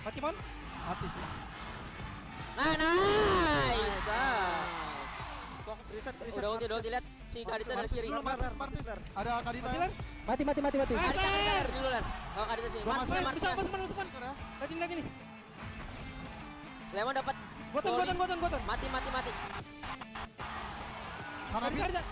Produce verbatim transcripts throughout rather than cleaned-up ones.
Mati Mon. Mati sih. Nah, nice. Reset, reset. Udah ulti, udah ulti, lihat si Kadita dari kiri. Ada Kadita. Mati mati mati mati. Kadita, Kadita dulu Ler. Oh, Kadita sini. Gua Mati, masih- mati. Bisa, masuk, masuk, masuk. Lagi, lagi nih. Lemon dapat. Goton, goton, goton, goton. Mati, mati, mati. Hanabi. Ada.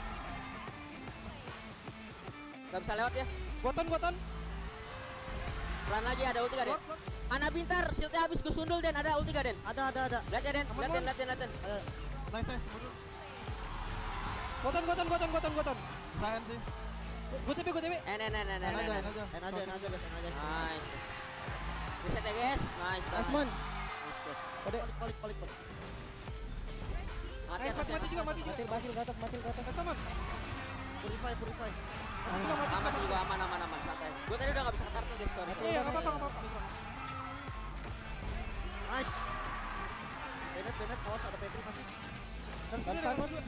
Gak bisa lewat ya. Goton, goton. Pelan lagi, ada ulti gak Den? Ana Bintar, shieldnya habis gue sundul Den, ada ulti gak Den? Ada, ada, ada. Lihat ya Den, Aman, lihat Den, Mon. lihat Den, lihat Den. Ayo. Nice nice. Mundur. Goton, goton, goton, goton, goton. Sayang sih. Gue T P, gue T P. Eh, nah, nah, nah, nah, En aja, nah. en aja. En aja, en aja guys, en aja. Nice. Reset ya guys, nice. Asmon. Nice guys. Kode. Balik, balik, balik, balik. Mati Eh, atasnya. mati juga, mati juga. Basil basil ke atas basil ke atas. Eh, teman. Purify, purify. Aman juga, aman, aman, aman, santai. Gue tadi udah gak bisa kartu guys, sorry. Iya, nggak apa-apa, nggak apa-apa. Nice. Bennett, Bennett, awas ada Petri masih. Dan sini ada Mon.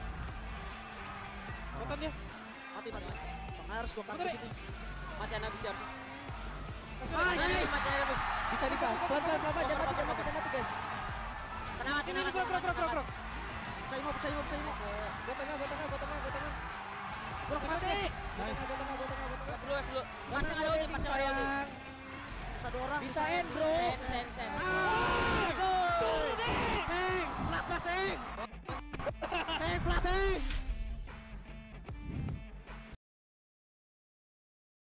Goton dia. Mati, mati. Bang harus gua Bener, kaki ya? sini. Mati Ana bisa harus. Nice. Nice, mati Ana. Bisa bisa. Pelan pelan pelan jangan mati jangan mati jangan mati guys. Tenang, Ini, tenang, ini, gerak, gerak, gerak, gerak, gerak. Percaya mau, percaya mau, percaya mau. Gua tengah gua tengah gua tengah gua tengah. Bro, mati. Gua tengah gua tengah gua tengah gua tengah. Dulu, dulu. Masih ada ulti, masih ada ulti. Satu orang Bisa end, bro. Sen, sen,